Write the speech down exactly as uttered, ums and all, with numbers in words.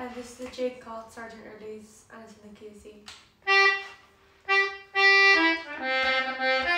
And this is a jig called Sergeant Early's and it's in the key of C.